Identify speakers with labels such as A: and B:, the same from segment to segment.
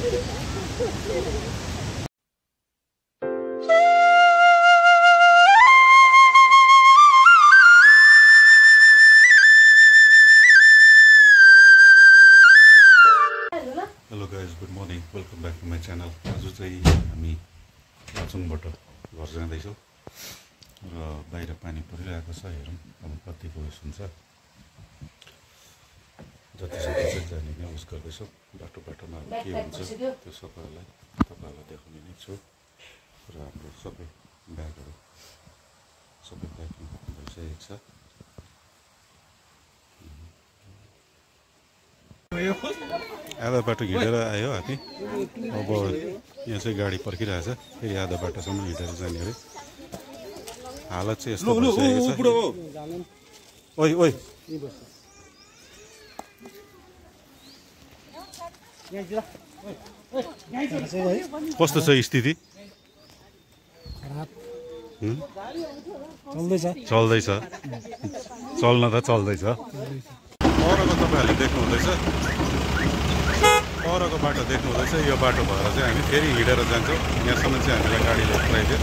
A: Hello guys, good morning. Welcome back to my channel. आज चाहिँ हामी लाचुङबाट घर जाँदैछौँ र बाहिर पानी परिरहेको छ। हेरौँ अब कतिको उस हुन्छ। जतिसक्दो चाहिँ जाने नै उस गर्दैछौँ। बाटोमा के हुन्छ त्यो तपाईँहरूलाई देखाउने नै छु। र हाम्रो सबै ब्यागहरू सबै प्याकिङ भइसकेको छ। आधा बाटो हिँडेर आयो हात्ती। अब यहाँ चाहिँ गाडी पर्खिरहेछ। फेरि आधा बाटोसम्म हिँडेर जाने अरे। हालत चाहिँ यस्तो भइसकेको छ। ओइ ओइ कस्तो छ स्थिति? चल्दैछ। चल्न त चल्दैछ। परको तपाईँहरूले देख्नुहुँदैछ, परको बाटो देख्नुहुँदैछ। यो बाटो भएर चाहिँ हामी फेरि हिँडेर जान्छौँ। यहाँसम्म चाहिँ हामीलाई गाडीले पुऱ्याइदियो।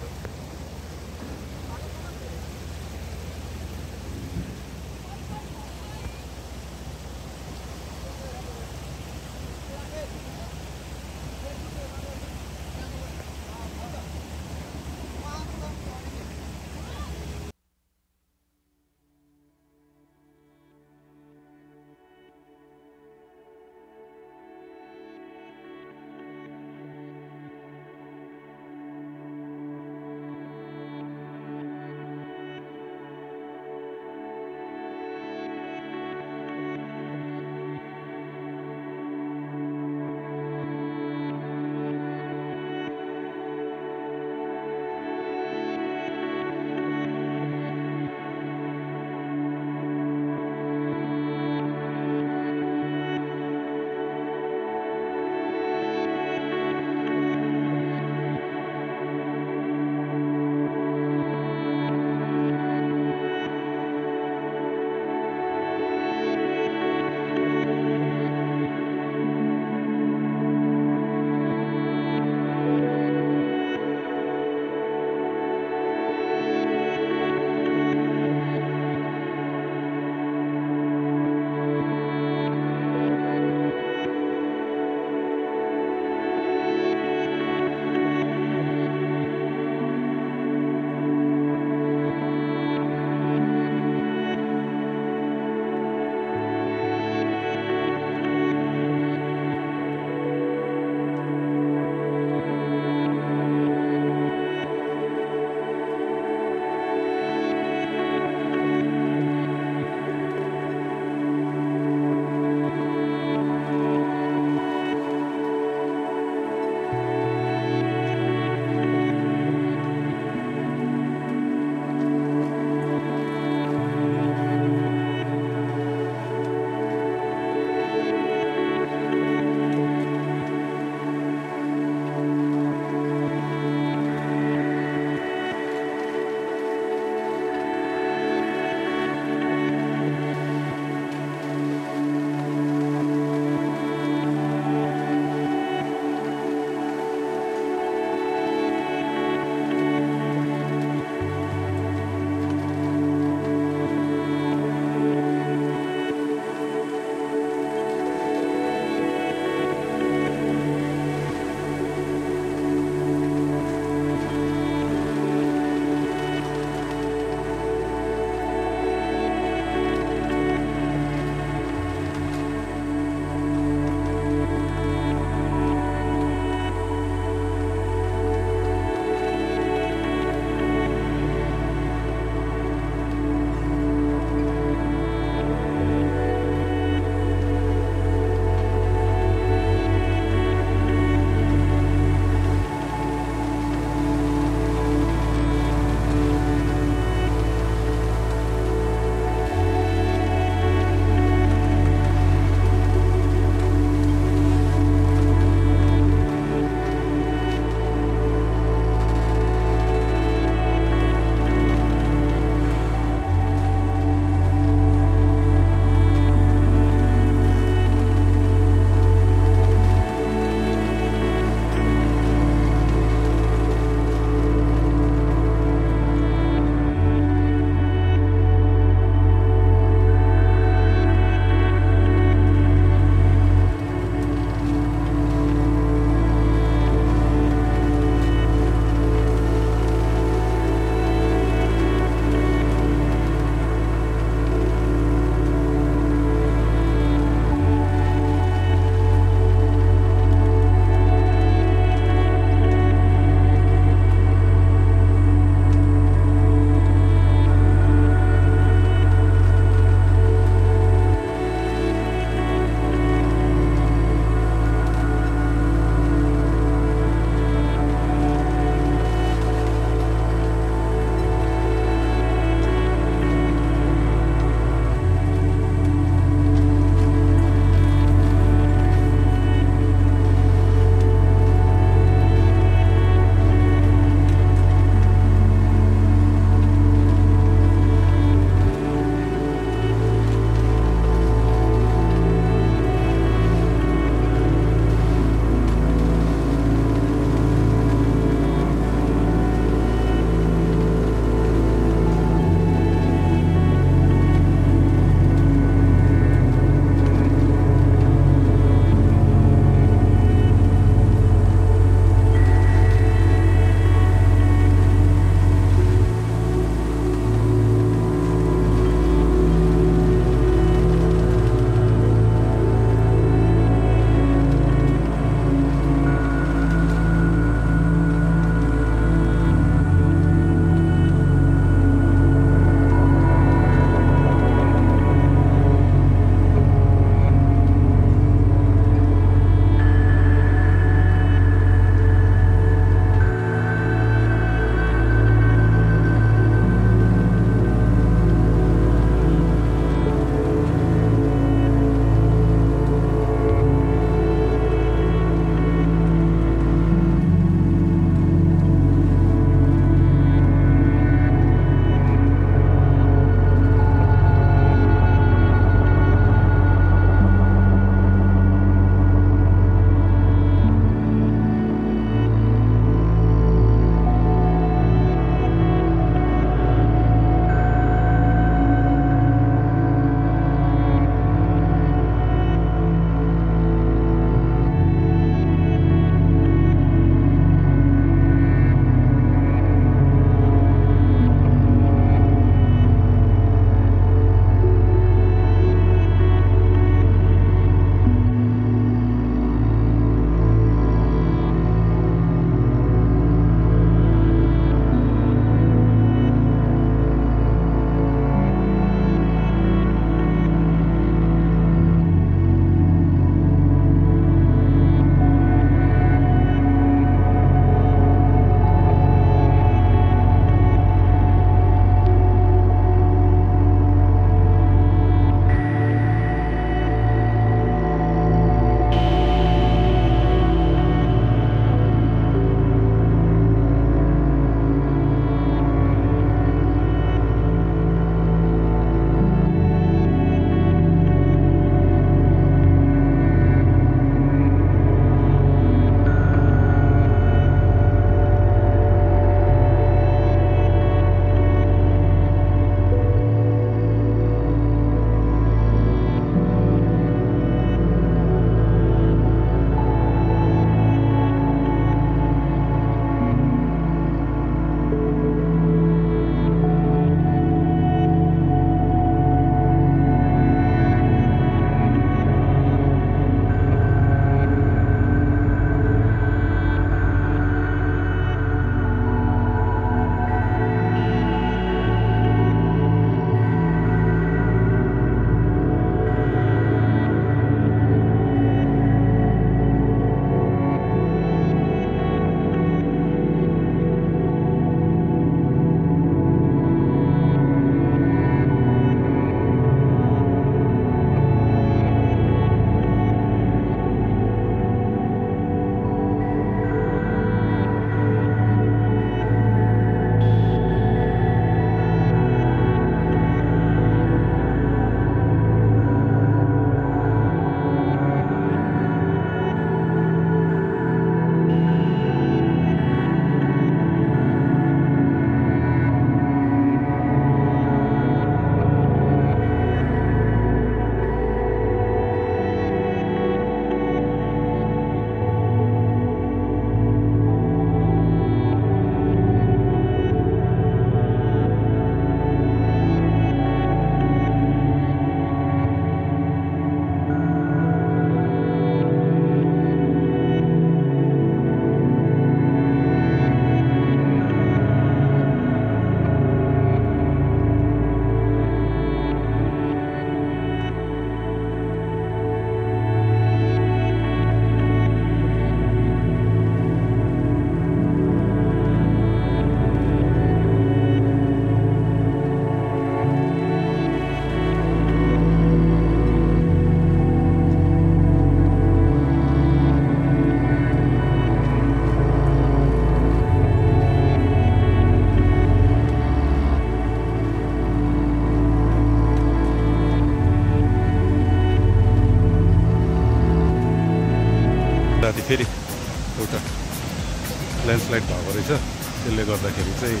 A: राति फेरि एउटा ल्यान्डस्लाइड भएको रहेछ त्यसले गर्दाखेरि चाहिँ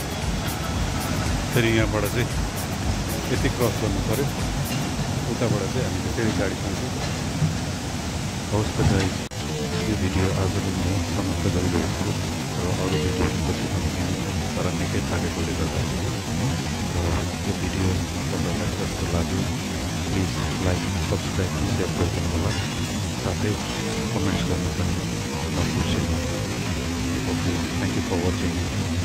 A: फेरि यहाँबाट चाहिँ यति क्रस गर्नु पऱ्यो उताबाट चाहिँ हामीले फेरि गाडी पाउँछौँ हवस् त गाइस यो भिडियो आजको म समाप्त गरिरहेको छु र अरू भिडियोहरू पछि पनि तर निकै थाकेकोले गर्दाखेरि र यो भिडियो तपाईँलाई कस्तो लाग्यो प्लिज लाइक सब्सक्राइब सेयर गरिदिनु होला साथै कमेन्ट्स गर्नु पनि नबिर्सिनु okay thank you for watching